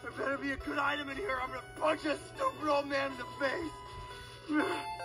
There better be a good item in here. I'm gonna punch this stupid old man in the face.